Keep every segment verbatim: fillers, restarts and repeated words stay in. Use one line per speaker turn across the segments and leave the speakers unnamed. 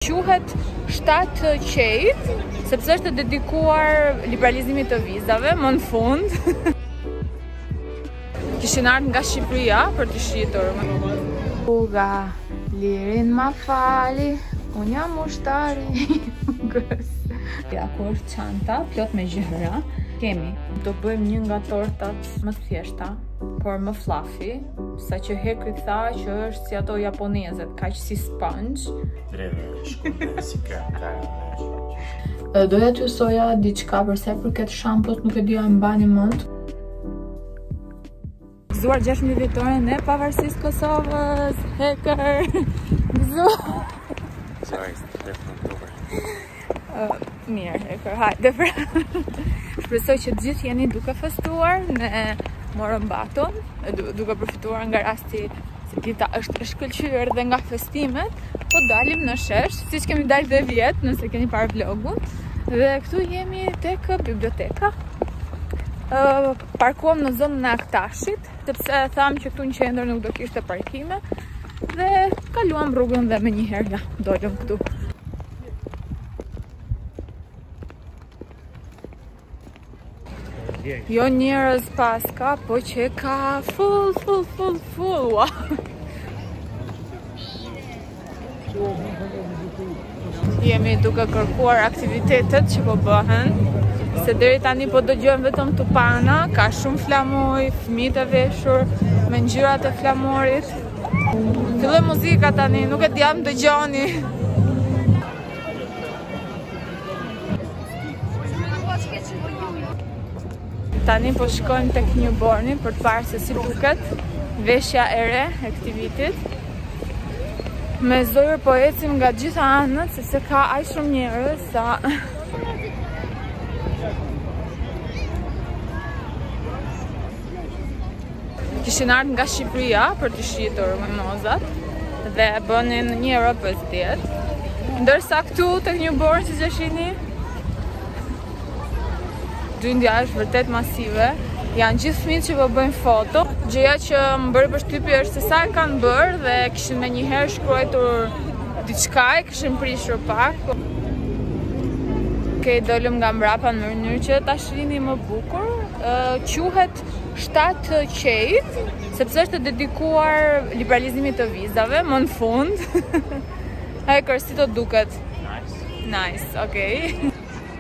quhet shtatë qejt, sepse është dedikuar liberalizimit të vizave, më në fund. Kishin ardhur nga Shqipëria për të shitur. Uga, lirin ma fali, unë jam ushtari. Ja, ku është çanta, plot me gjëra. Kemi, do bëjmë një nga tortat më të thjeshta, por më fluffy, sa që Hekri tha që është si ato japonezet, kaq si sponge.
Dreve, shkunde, si krem,
Doja t'ju soja diçka përsa i përket shamput, nuk e dija e mbani mend. Gëzuar gjashtëmbëdhjetë vjetoren e pavarësisë Kosovës, Heker. Gëzuar.
Sorry, different over.
Uh, mirë, Heker, hajde pra. Shpresoj që të gjithë jeni duke festuar, ne morëm baton, duke përfituar nga rasti se dita është e shkëlqyer dhe nga festimet, po dalim në shesh, siç kemi dalë dhe vjet, nëse keni parë vlogun, dhe këtu jemi tek biblioteka. Uh, parkuam në zonën e Aktashit, sepse tham që këtu në qendër nuk do kishte parkime, dhe kaluam rrugën dhe me njëherë ja, dolëm këtu. Jo njerëz paska, po që ka full, full, full, full, wow. Jemi duke kërkuar aktivitetet që po bëhen, se deri tani po dëgjojmë vetëm tupana, ka shumë flamuj, fëmijë të veshur, me ngjyrat e flamurit. Filloi muzika tani, nuk e di jam dëgjoni. Tani po shkojmë tek Newborni për të parë se si duket veshja e re e këtij vitit. Me zojër po ecim nga gjitha anët, sepse ka aq shumë njerëz sa kishin ardhur nga Shqipëria për të shitur mimozat dhe bënin një euro pesëdhjetë. Ndërsa këtu tek Newborn, siç e shihni, gjendja është vërtet masive. Janë gjithë fëmijët që po bëjnë foto. Gjëja që më bëri përshtypje është se sa e kanë bërë dhe kishin menjëherë shkruar diçka, e kishin prishur pak. Okej, dolëm nga mbrapa në mënyrë që ta shihni më bukur. Quhet shtatë qejt, sepse është dedikuar liberalizimit të vizave, më në fund. Ai kërsi të duket.
Nice.
Nice, okej.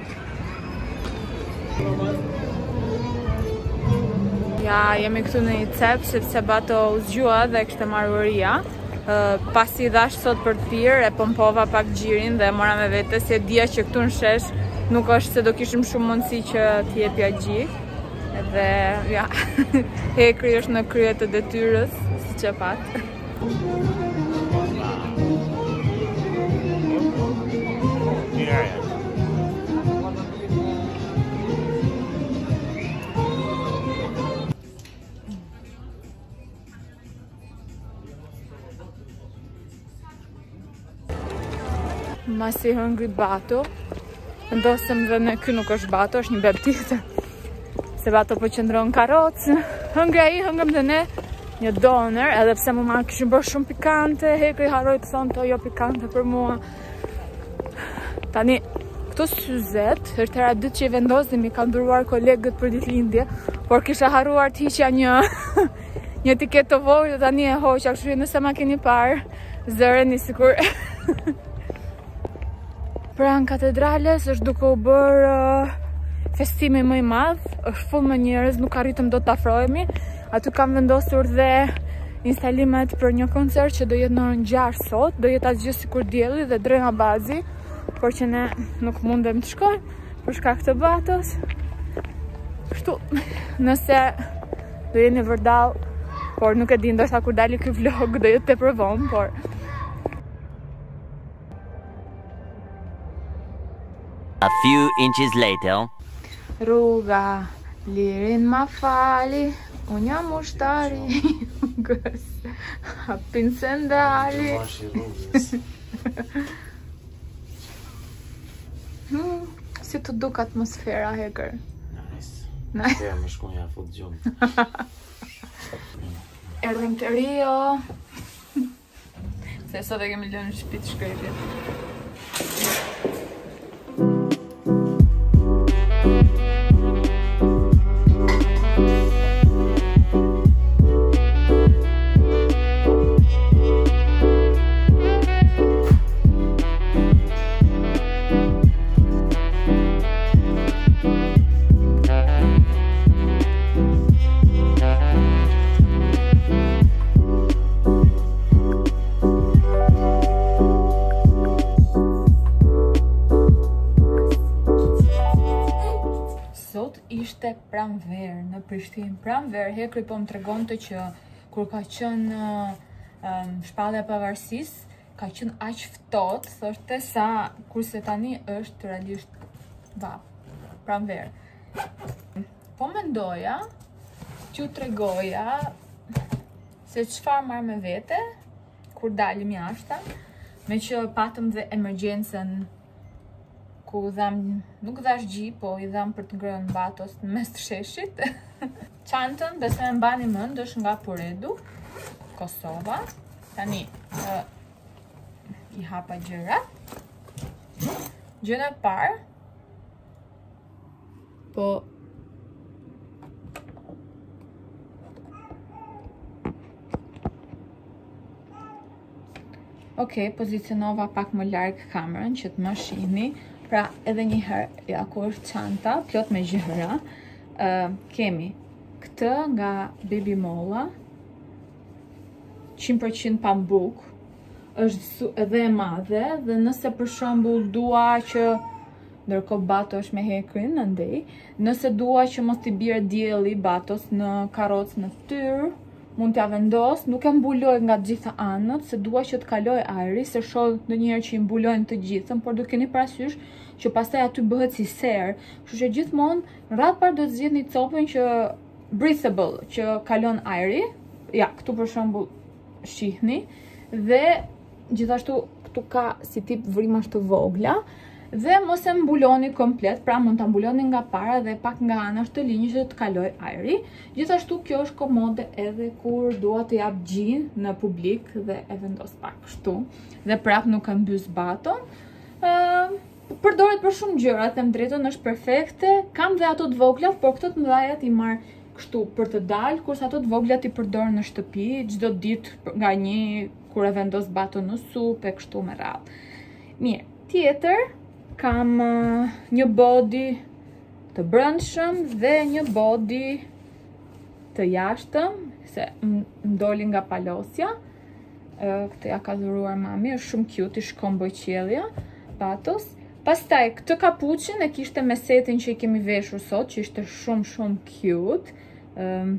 Ja, jemi këtu në një cep, sepse Bato u zgjua dhe kishte marrë uria. Uh, pasi dhash sot për të pirë, e pompova pak gjirin dhe mora me vete, se dija që këtu në shesh nuk është se do kishim shumë mundësi që t'i jepja gjik. Edhe, ja, Hekri është në krye të detyrës, siç e pat.
Yeah.
Masi hëngri Bato, ndosëm dhe në ky nuk është Bato, është një beb tjetër. Se Bato po qëndron karrocë. Hëngri ai, hëngëm dhe ne një doner, edhe pse më marrë kishin bërë shumë pikante, Hekri harroi të thonë to jo pikante për mua. Tani, këto syzet, është hera dytë që i vendosim, i kanë duruar kolegët për ditëlindje, por kisha harruar të hiqja një një etiketë të vogël, tani e hoqa, kështu që nëse ma keni parë, zëreni sikur. Pranë katedrales është duke u bërë uh, festimi më i madh, është full me njerëz, nuk arritëm do të afrohemi. Aty kam vendosur dhe instalimet për një koncert që do jetë në orën gjashtë sot, do jetë asgjë sikur dielli dhe drejna bazi, por që ne nuk mundem të shkojmë për shkak të Batos. Kështu, nëse do jeni vërdall, por nuk e di, ndoshta kur dali ky vlog do jetë tepër vonë, por
A few inches later.
Rruga, lirin ma fali, unë jam ushtari. Gës, hapin sendali. hmm, si të duk atmosfera, Hekër?
Nice.
Nice.
Ja, më shkonja fut gjumë.
Erdhëm të Rio. Se sot e kemi lënë në shtëpi të shkrepit. tek pranverë në Prishtinë. Pranverë Hekri po më tregonte që kur ka qenë um, shpallja e pavarësisë, ka qenë aq ftohtë, thoshte sa kurse tani është realisht va pranverë. Po mendoja që u tregoja se çfarë marr me vete kur dalim jashtë, me që patëm dhe emergjencën ku dham, nuk dhash gji, po i dham për të ngrënë batos në mes të sheshit. Çantën, besoj e mbani mend, është nga Poredu, Kosova. Tani uh, i hapa gjërat. Gjëra e parë, po ok, pozicionova pak më larg kamerën që të më shihni. Pra edhe një herë, ja ku është çanta, plot me gjëra. Uh, kemi këtë nga Baby Molla, njëqind përqind pambuk, është edhe e madhe, dhe nëse për shembull dua që, ndërkohë Bato është me Hekrin në ndej, nëse dua që mos t'i bjerë dielli Batos në karrocë në fytyrë, mund t'ja vendos, nuk e mbuloj nga të gjitha anët, se dua që të kaloj ajri, se shoh ndonjëherë që i mbulojnë të gjithën, por do keni parasysh që pastaj aty bëhet si ser. Kështu që gjithmonë rreth par do të zgjedhni copën që breathable, që kalon ajri. Ja, këtu për shembull shihni, dhe gjithashtu këtu ka si tip vrimash të vogla, dhe mos e mbuloni komplet, pra mund ta mbuloni nga para dhe pak nga anash të linjës që të kaloj ajri. Gjithashtu kjo është komode edhe kur dua të jap gjin në publik dhe e vendos pak kështu, dhe prap nuk e mbys baton. Uh, përdoret për shumë gjëra, them drejtën, është perfekte. Kam dhe ato të vogla, por këto të mëdhajat i marr kështu për të dalë, kurse ato të voglat i përdor në shtëpi çdo ditë nga një, kur e vendos baton në supë e kështu me radhë. Mirë, tjetër kam uh, një body të brendshëm dhe një body të jashtëm, se më doli nga Palosja. Uh, këtë ja ka dhuruar mami, është shumë cute, i shkon bojqellja, Batos. Pastaj këtë kapuçin e kishte me setin që i kemi veshur sot, që ishte shumë shumë cute. Um,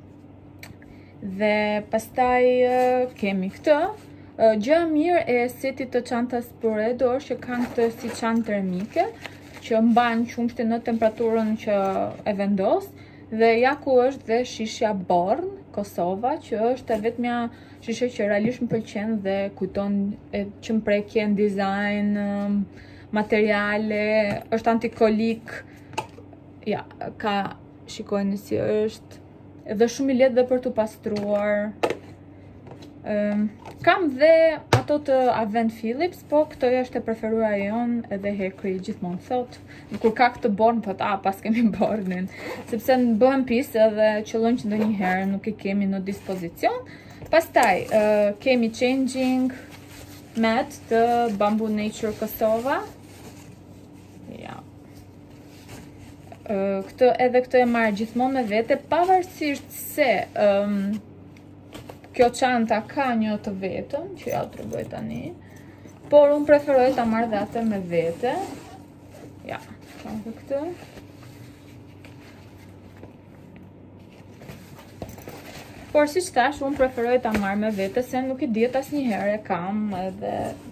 dhe pastaj uh, kemi këtë. Uh, Gjë mirë e setit të çantës Poredu është që kanë këtë si çantë termike, që mban qumshtin në temperaturën që e vendos, dhe ja ku është dhe shishja Born, Kosova, që është e vetmja shishe që realisht më pëlqen dhe kujton e, që më prekjen, dizajn, um, materiale, është antikolik, ja, ka, shikojnë si është, edhe shumë i lehtë dhe për të pastruar. Um, kam dhe ato të Avent Philips, po këto është e preferuara jon, edhe Hekri gjithmonë thot, kur ka këtë Born, thot, a, pas kemi Bornin, sepse në bëhen pis edhe qëllon që ndonjëherë nuk i kemi në dispozicion. Pastaj, uh, kemi Changing Mat të Bamboo Nature Kosova. Ja. Uh, këtë, edhe këtë e marrë gjithmonë me vete, pavarësisht se um, kjo çanta ka një të vetëm, që ja u tregoj tani, por unë preferoj ta marrë dhe atë me vete. Ja, kam dhe këtë. Por si që tash, unë preferoj ta marrë me vete, se nuk i diet asnjëherë e kam, edhe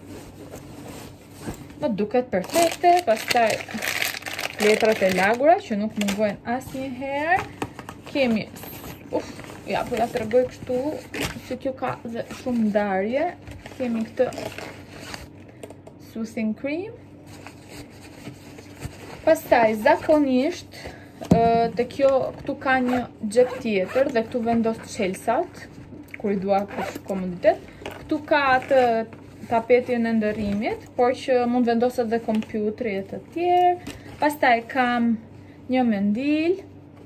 më duket perfekte. Pastaj letrat e lagura, që nuk mungojnë asnjëherë. Kemi, uf, ja, po ja tregoj kështu, që kjo ka dhe shumë ndarje. Kemi këtë Soothing Cream. Pastaj, zakonisht, të kjo, këtu ka një xhep tjetër dhe këtu vendos çelsat, kur i dua për komoditet. Këtu ka atë tapetin e ndërrimit, por që mund vendos edhe kompjutri e të tjerë. Pastaj kam një mendil,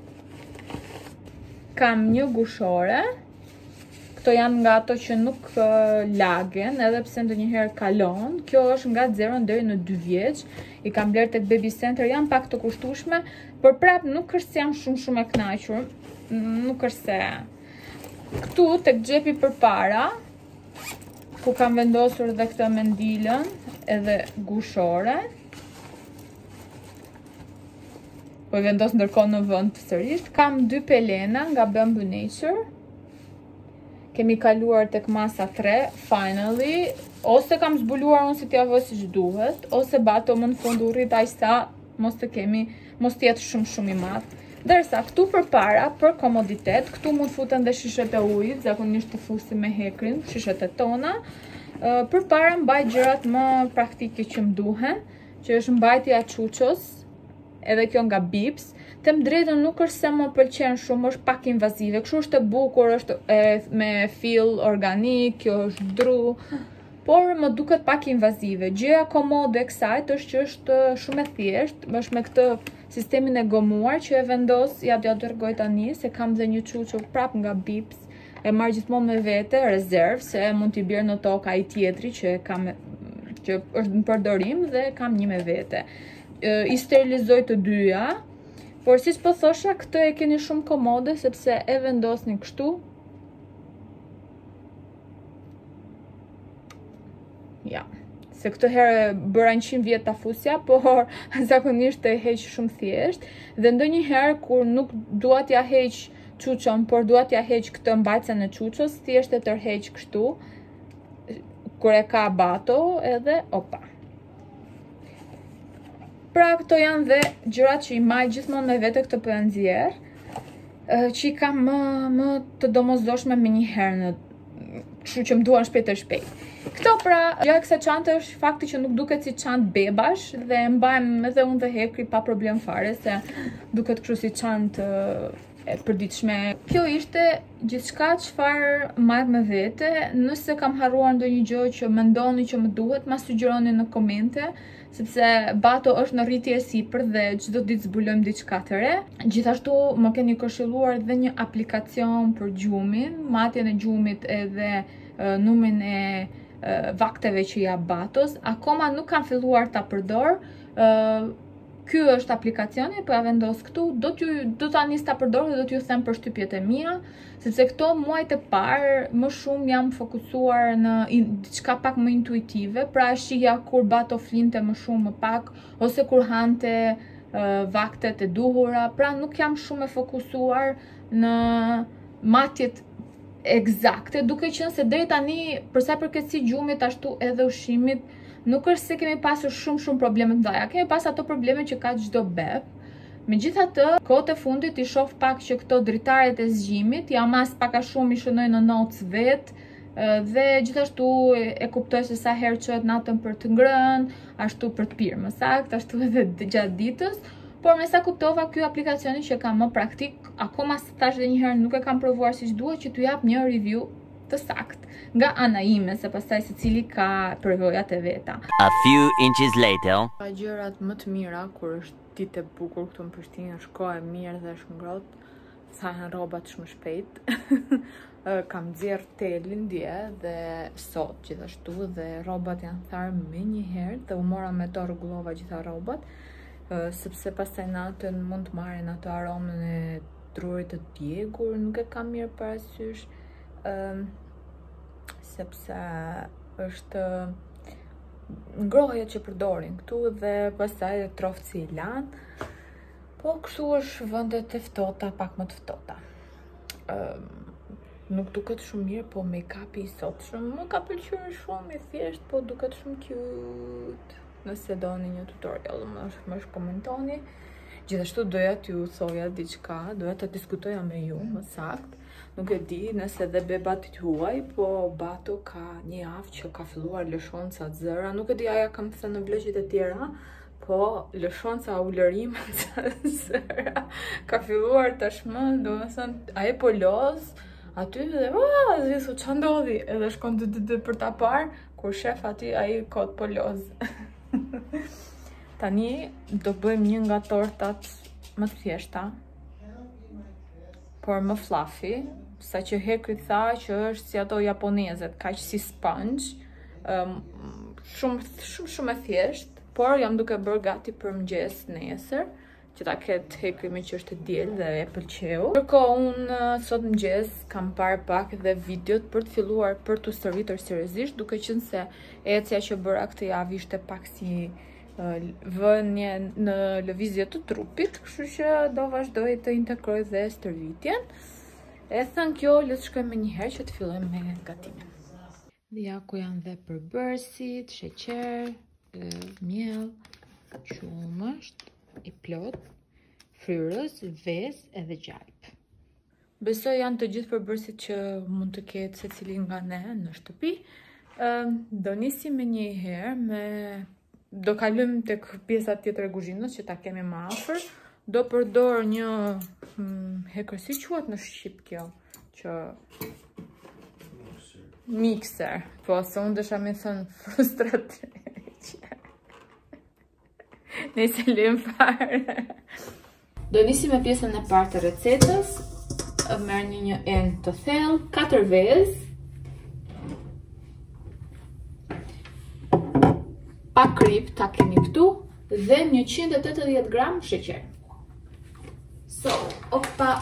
kam një gushore. Këto janë nga ato që nuk uh, lagen, edhe pse ndonjëherë kalon. Kjo është nga zero deri në dy vjeç. I kam bler tek Baby Center, janë pak të kushtueshme, por prap nuk është se jam shumë shumë e kënaqur. Nuk është se. Këtu tek xhepi përpara, ku kam vendosur edhe këtë mendilën, edhe gushore. po e vendos ndërkohë në vend sërish. Kam dy pelena nga Bamboo Nature. Kemi kaluar tek masa tre, finally. Ose kam zbuluar unë si t'ja vë si që duhet, ose Bato më në fund u rrit aq sa mos të kemi, mos t'jetë shumë shumë i madh. Dërsa këtu përpara, për komoditet, këtu mund futen dhe shishet e ujit, zakonisht të fusim me hekrin, shishet e tona. Uh, përpara mbaj gjërat më praktike që më duhen, që është mbajtja çuços, edhe kjo nga Bips. Them drejtën nuk është se më pëlqen shumë, është pak invazive. Kështu është e bukur, është e, me fill organik, kjo është dru, por më duket pak invazive. Gjëja komode e kësaj është që është shumë e thjeshtë, është me këtë sistemin e gomuar që e vendos, ja do ja dërgoj tani se kam dhe një çuço prap nga Bips. E marr gjithmonë me vete, rezervë, se mund t'i bjerë në tokë ai tjetri që kam që është në përdorim dhe kam një me vete. E, I sterilizoj të dyja. Por si që po thosha, këtë e keni shumë komode, sepse e vendosni kështu. Ja, se këtë herë bëra njëqind vjet ta fusja, por zakonisht e heq shumë thjesht. Dhe ndonjëherë kur nuk dua t'ja heq çuçon, por dua t'ja heq këtë mbajtsen e çuços, thjesht e tërheq kështu. Kur e ka Bato, edhe opa. Pra këto janë dhe gjërat që i maj gjithmonë me vete këtë për nxjerr, që i kam më, më të domosdoshme me një herë në kështu që më duan shpejt e shpejt. Këto pra, gjëja e kësaj çante është fakti që nuk duket si çantë bebash dhe mbajmë edhe unë dhe Hekri pa problem fare, se duket kështu si çantë e përditshme. Kjo ishte gjithçka çfarë marr me vete. Nëse kam harruar ndonjë gjë që mendoni që më duhet, ma sugjeroni në komente, sepse Bato është në rritje e sipër dhe çdo ditë zbulojmë diçka të re. Gjithashtu më keni këshilluar dhe një aplikacion për gjumin, matjen e gjumit edhe uh, numrin e uh, vakteve që ja Batos. Akoma nuk kam filluar ta përdor. Uh, Ky është aplikacioni, po ja vendos këtu, do t'ju do ta nis ta përdor dhe do t'ju them përshtypjet e mia, sepse këto muajt e parë më shumë jam fokusuar në diçka pak më intuitive, pra shihja kur Bato flinte më shumë më pak, ose kur hante uh, vaktet e duhura, pra nuk jam shumë e fokusuar në matjet eksakte, duke qenë se deri tani, për sa i përket si gjumit ashtu edhe ushqimit, nuk është se kemi pasur shumë shumë probleme të mëdha. Kemi pas ato probleme që ka çdo beb. Megjithatë, kohët e fundit i shoh pak që këto dritaret e zgjimit jam as pak a shumë i shënoj në notës vet, dhe gjithashtu e kuptoj se sa herë çohet natën për të ngrënë, ashtu për të pirë më saktë, ashtu edhe gjatë ditës. Por me sa kuptova, ky aplikacioni që kam më praktik, akoma se thash edhe një herë nuk e kam provuar siç duhet, që t'ju jap një review të saktë nga ana ime, se pastaj secili ka përvojat e veta.
A few inches later.
Ka gjërat më të mira kur është ditë e bukur këtu në Prishtinë, është kohë e mirë dhe është ngrohtë, thahen rrobat shumë shpejt. Kam nxjerr telin dje dhe sot gjithashtu dhe rrobat janë tharë me një herë dhe u mora me to rregullova gjitha rrobat, sepse pastaj natën mund të marrin ato aromën e drurit të djegur, nuk e kam mirë parasysh. Um, sepse është ngrohja që përdorin këtu dhe pastaj troftësi i lan. Po kështu është vendet e ftohta, pak më të ftohta. Um, nuk duket shumë mirë, po make-upi i sotshëm më ka pëlqyer shumë, i thjesht, po duket shumë cute. Nëse doni një tutorial, më më komentoni. Gjithashtu doja t'ju thoja diçka, doja të diskutoja me ju më saktë. Nuk e di nëse dhe bebat huaj, po Bato ka një javë që ka filluar lëshonca të zëra. Nuk e di, aja kam thënë në vlogjet e tjera, po lëshonca ulërime të zëra ka filluar tashmë, domethënë ai po loz aty dhe ah, zisu ç'a ndodhi, edhe shkon dy për ta parë, kur shef aty ai kot po loz. Tani do bëjmë një nga tortat më të thjeshta, por më fluffy, sa që Hekri tha që është si ato japonezet, kaq si sponge, um, shumë shumë shumë e thjesht, por jam duke bërë gati për mëngjes nesër, që ta ketë Hekri me që është e diel dhe e pëlqeu. Ndërkohë unë sot mëngjes kam parë pak edhe videot për të filluar për të stërvitur seriozisht, duke qenë se ecja që bëra këtë javë ishte pak si vënie në lëvizje të trupit, kështu që do vazhdoj të integroj dhe stërvitjen. E thënë kjo, le të shkojmë një herë që të fillojmë me gatimin. Dhe ja ku janë dhe përbërësit, sheqer, miell, qumësht, i plot, fryrës, vezë edhe gjajp. Besoj janë të gjithë përbërësit që mund të ketë secili nga ne në shtëpi. Do nisim me një herë me do kalojmë tek pjesa tjetër e kuzhinës që ta kemi më afër. Do përdor një hekër, si quhet në shqip kjo, që mikser, po se unë dësha me thënë frustratreqe. Nëse lëm fare. Do nisim me pjesën e parë të recetës. Merr një një enë të thellë, katër vezë, pa krip, ta kemi këtu, dhe njëqind e tetëdhjetë gram sheqer. So, opa.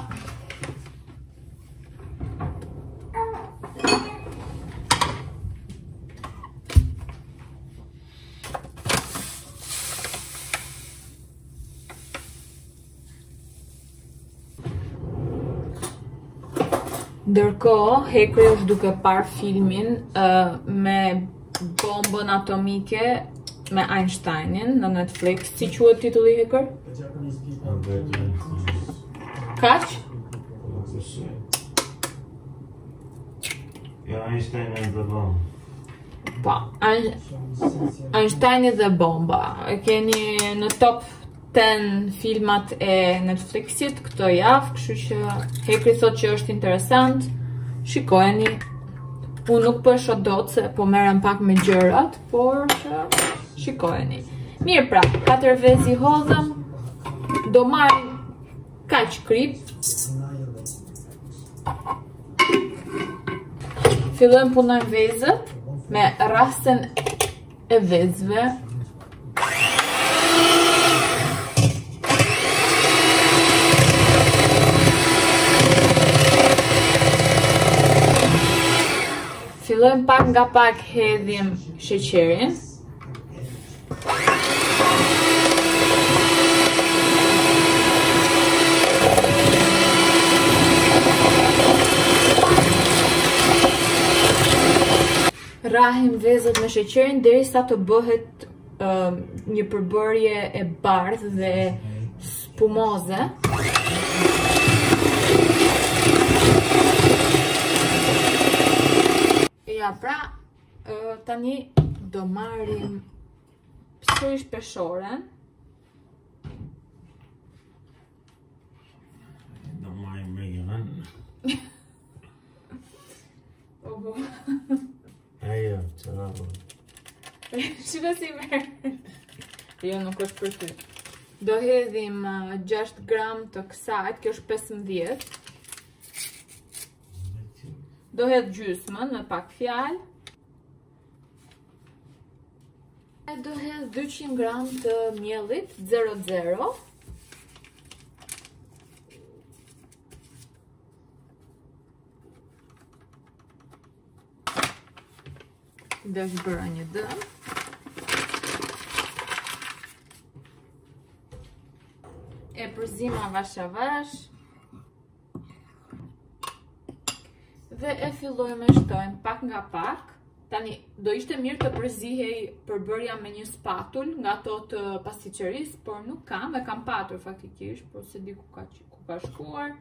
Ndërkohë, Hekri është duke parë filmin uh, me bombën atomike me Einsteinin në Netflix. Si quhet titulli, Hekër? Kaq?
Ja, Einstein and the bomb.
Po, Einsteini dhe bomba. E keni në top ten filmat e Netflixit këto javë, kështu që Hekri thot që është interesant. Shikojeni. Unë nuk po e shoh dot se po merrem pak me gjërat, por që shikojeni. Mirë, pra, katër vezë i hodhëm. Do marrim kaq krip. Fillojmë punojmë vezët me rasten e vezëve. Fillojmë pak nga pak hedhim sheqerin. Rahim vezët me sheqerin derisa të bëhet uh, një përbërje e bardhë dhe spumoze. Ja, pra, uh, tani do marrim sërish peshoren.
Do marrim Megan.
Oho.
Ajo, çfarë?
Shiko si merr. Jo, nuk është për ty. Do hedhim uh, gjashtë gram të kësaj, kjo është pesëmbëdhjetë. Do hedh gjysmën me pak fjalë. Do hedh dyqind gram të miellit zero zero. Dhe është bëra një dëm. E përzima vash avash. Dhe e fillojmë e shtojmë pak nga pak. Tani, do ishte mirë të përzihej përbërja me një spatull nga ato të pastiqerisë, por nuk kam, e kam patur faktikisht, por se di ku ka, ku ka shkuar.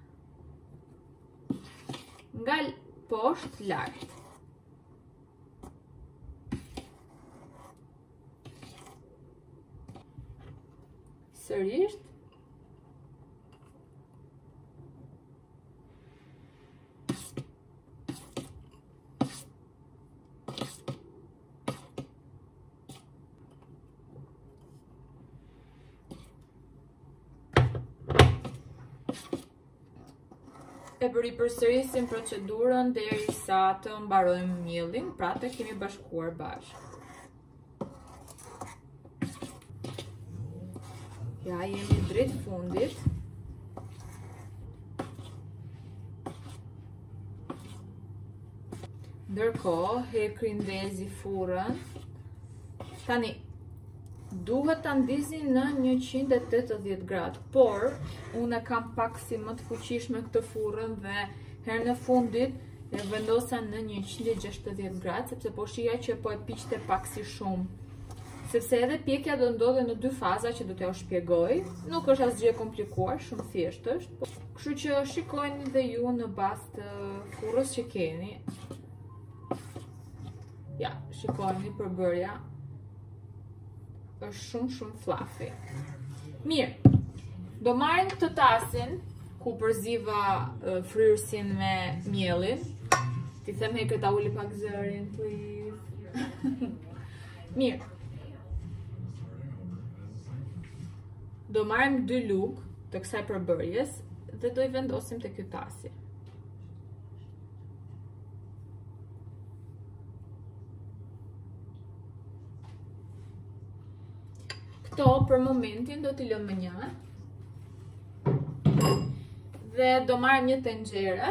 Nga poshtë lart. Sërisht. E bëri përsërisim procedurën derisa të mbarojmë mielin, pra të kemi bashkuar bashkë. Ja, jemi drejt fundit. Ndërkohë, Hekri ndezi furrën. Tani, duhet ta ndizi në njëqind e tetëdhjetë gradë, por unë kam pak si më të fuqishme këtë furrën dhe herën e fundit e vendosa në njëqind e gjashtëdhjetë gradë, sepse po shija që po e piqte pak si shumë. Sepse edhe pjekja do ndodhe në dy faza që do t'ja u shpjegoj, nuk është asgjë e komplikuar, shumë thjesht është. Kështu që shikojni dhe ju në bazë të furrës që keni. Ja, shikojni përbërja. Është shumë shumë fluffy. Mirë, do marrim këtë tasin ku përziva uh, fryrësin me mielin. Ti them hekër ta uli pak zërin, please. Mirë. Do marrim dy lugë të kësaj përbërjes dhe do i vendosim te ky tasi. Këto për momentin do t'i lëmë një. Dhe do marrim një tenxhere.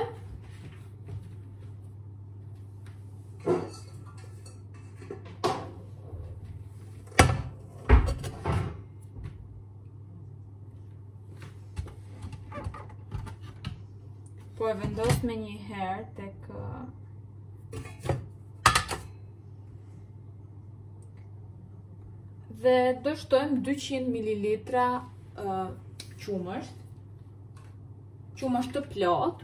Po e vendos me një herë tek dhe do shtojmë dyqind mililitra uh, qumësht. Qumësht të plot.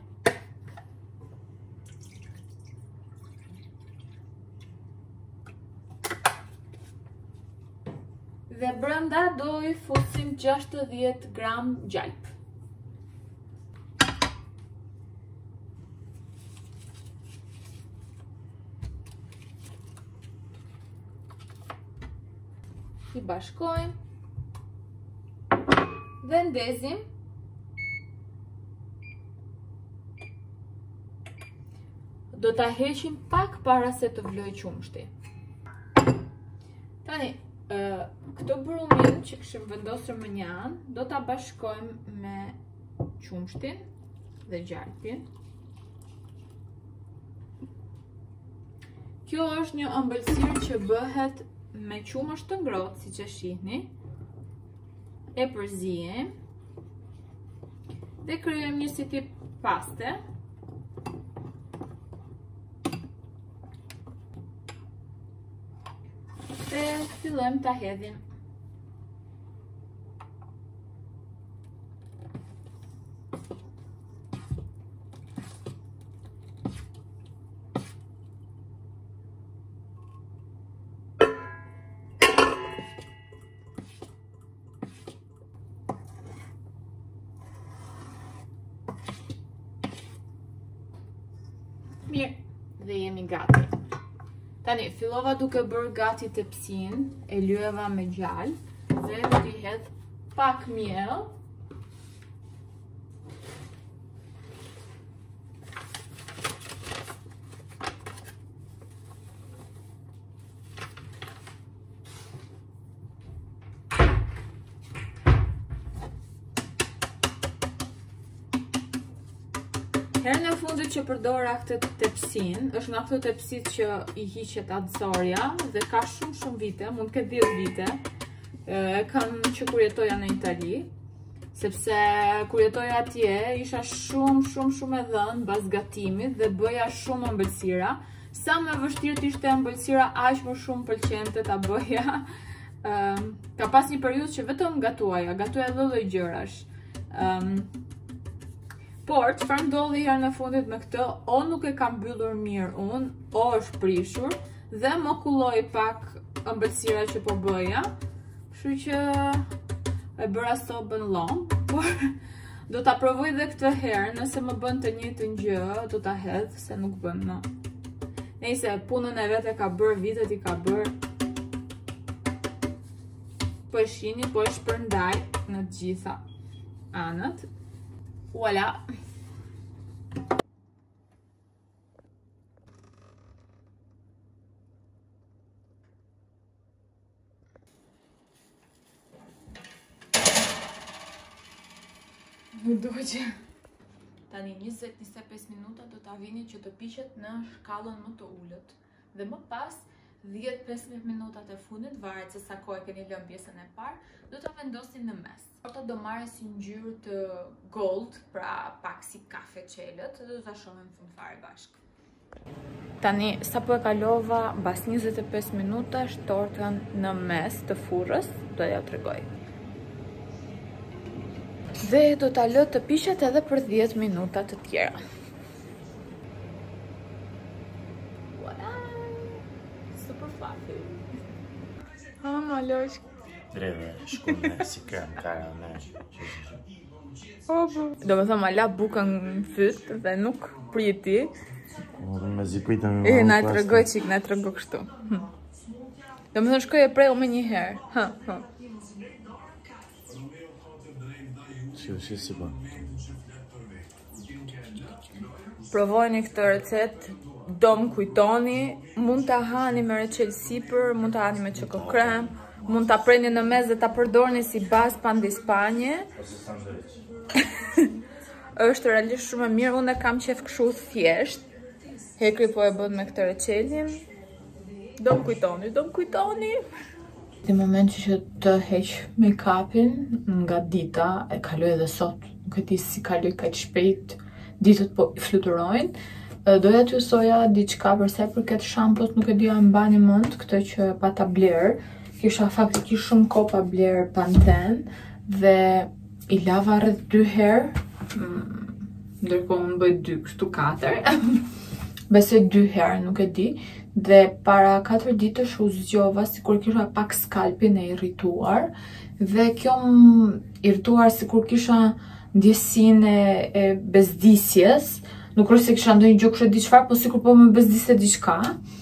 Dhe brenda do i fusim gjashtëdhjetë gram gjalp. I bashkojmë dhe ndezim. Do ta heqim pak para se të vloj qumshti. Tani, këtë brumin që kishim vendosur më një anë, do ta bashkojmë me qumshtin dhe gjalpin. Kjo është një ëmbëlsirë që bëhet me qumësht të ngrohtë, siç e shihni. E përzijem dhe krijojmë një si tip paste. Dhe fillojmë ta hedhim. Mirë, dhe jemi gati. Tani, fillova duke bërë gati tepsin, e lyeva me gjallë, dhe do t'i hedh pak miell. Herën e fundit që përdora këtë tepsin, është nga këto tepsit që i hiqet atësorja dhe ka shumë shumë vite, mund të ketë dhjetë vite. E kam që kur jetoja në Itali, sepse kur jetoja atje isha shumë shumë shumë e dhënë bas gatimit dhe bëja shumë ëmbëlsira. Sa më vështirë ishte ëmbëlsira, aq më shumë pëlqente ta bëja. Um, ka pas një periudhë që vetëm gatuaja, gatuaja lloj-lloj gjërash. Um, Por, çfarë ndodhi herën e fundit me këtë, o nuk e kam mbyllur mirë unë, o është prishur, dhe më kulloi pak ëmbëlsira që po bëja, kështu që e bëra sobën long, por do ta provoj edhe këtë herë, nëse më bën të njëjtën gjë, do ta hedh, se nuk bën më. Nëse punën e vet e ka bërë, vitet i ka bërë. Po e shihni, po e shpërndaj në të gjitha anët. Voilà. Më doqe. Tani njëzet njëzet e pesë minuta do ta vini që të piqet në shkallën më të ullët. Dhe më pas dhjetë deri pesëdhjetë minutat e fundit, varet se sa kohë keni lënë pjesën e parë, do ta vendosni në mes. Torta do marrë si ngjyrë të gold, pra pak si kafe qelët, dhe do ta shohim në fund fare bashkë. Tani, sa po e kalova, mbas njëzet e pesë minutash, tortën në mes të furrës, do ja tregoj. Dhe do ta lë të pishet edhe për dhjetë minuta të tjera. Voilà! Super fluffy. Ah, ma losh.
Dreve, shkune, si krem, karamel.
Do me thëmë, ma la bukën në fyt dhe nuk priti.
Me zipujtën
E, na e tregoj qik, na e tregoj kështu. Do me thëmë, shkoj e preu me një herë.
Shio, shio si bon.
Provojni këtë recetë, do më kujtoni, mund ta hani me reçel sipër, mund ta hani me çoko krem, mund ta preni në mes dhe ta përdorni si bazë pandispanje.
Ose sandwich.
Është realisht shumë e mirë, unë e kam qef kështu thjesht. Hekri po e bën me këtë reçelin. Do më kujtoni, do më kujtoni. Në momenti që të heq make-upin nga dita, e kaloj edhe sot, nuk e di si kaloj kaq shpejt, ditët po i fluturojnë. Doja t'ju soja diçka përsa i përket shampos, nuk e di a mbani mend këtë që pata bler. Kisha faktikisht shumë kohë pa bler Pantene dhe i lava rreth dy herë, ndërkohë unë bëj dy, kështu katër. Besoj dy herë, nuk e di. Dhe para katër ditësh u zgjova sikur kisha pak skalpin e irrituar dhe kjo më irrituar sikur kisha ndjesinë e bezdisjes. Nuk është se kisha ndonjë gjë kështu di çfarë, po sikur po më bezdiste diçka.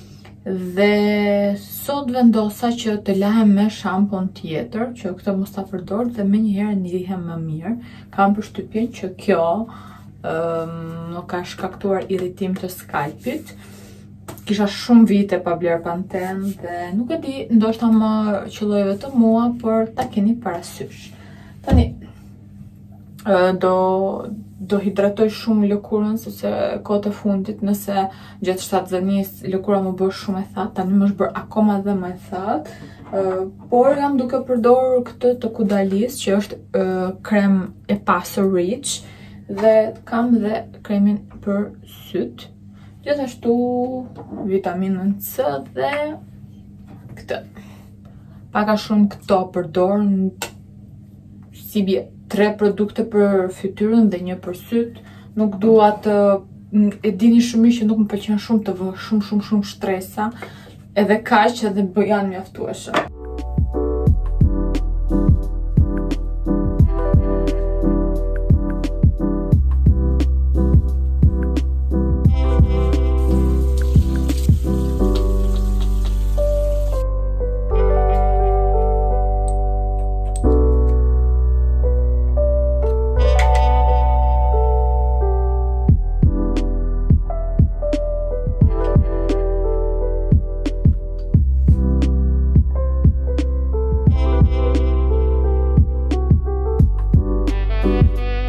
Dhe sot vendosa që të lahem me shampon tjetër, që këtë mos ta përdor dhe me njëherë ndihem më mirë. Kam përshtypjen që kjo um, nuk ka shkaktuar irritim të skalpit. Kisha shumë vite pa bler Pantene dhe nuk e di, ndoshta më qelloi vetëm mua, por ta keni parasysh. Tani do do hidratoj shumë lëkurën sepse kohët e fundit nëse gjatë shtatëzanisë lëkura më bë shumë e thatë, tani më është bërë akoma dhe më e thatë. Uh, por jam duke përdorur këtë të Kudalis që është uh, krem e pasur Rich dhe kam dhe kremin për syt. Gjithashtu vitaminën C dhe këtë. Paka shumë këto përdor, si bie tre produkte për fytyrën dhe një për syt. Nuk dua të e dini shumë që nuk më pëlqen shumë të vë shumë shumë shumë shtresa. Edhe kaq edhe janë mjaftueshëm.
Thank you.